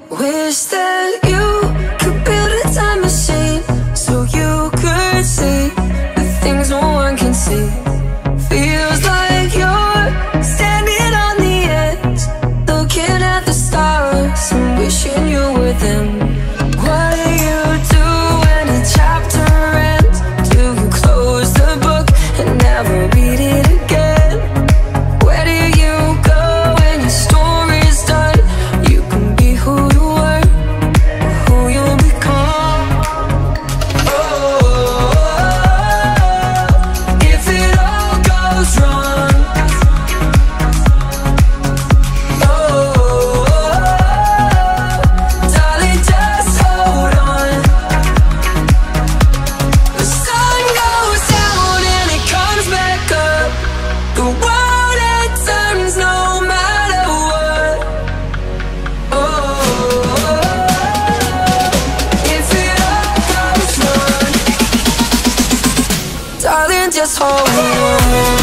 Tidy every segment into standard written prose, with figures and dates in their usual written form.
Wish that you could build a time machine so you could see the things no one can see. Feels like you're standing on the edge, looking at the stars and wishing you were them. What do you do when a chapter ends? Do you close the book and never read it again? Where do you go when your story's done? You can be who you were, who you'll become. Oh, if it all goes wrong. Oh, darling, just hold on. The sun goes down and it comes back up. The world, it turns no matter what. Oh, if it all goes wrong, darling, just hold on.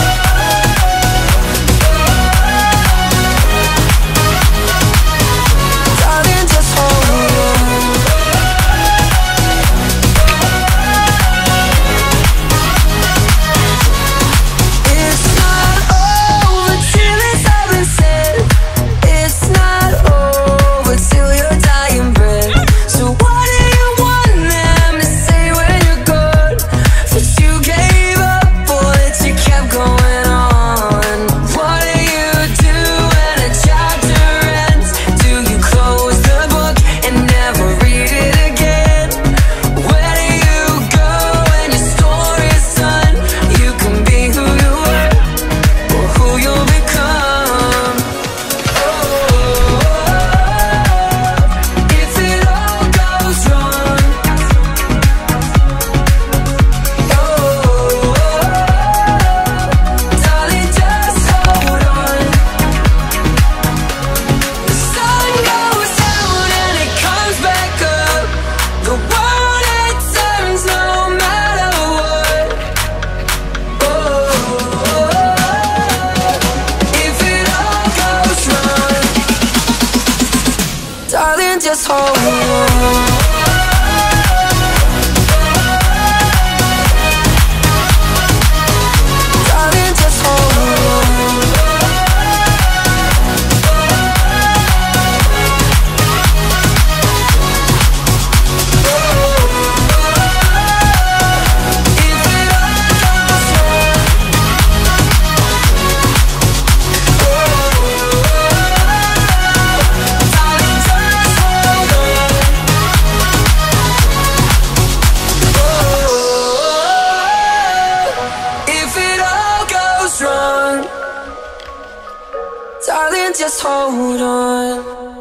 Darling, just hold on. It's not over till it's all been said. It's not over till your dying breath. So what do you want them to say when you're gone? That you gave up or that you kept going on? What do you do when a chapter ends? Do you close the book and never read it again? Where do you go when your story's done? You can be who you were or who you'll become. Oh, if it all goes wrong. Oh, darling, just hold on. The sun goes down and it comes back up. The world, it turns no matter what. Oh, if it all goes wrong, darling, just hold on. Darling, just hold on. If it all goes wrong, darling, just hold on. If it all goes wrong, darling, just hold on.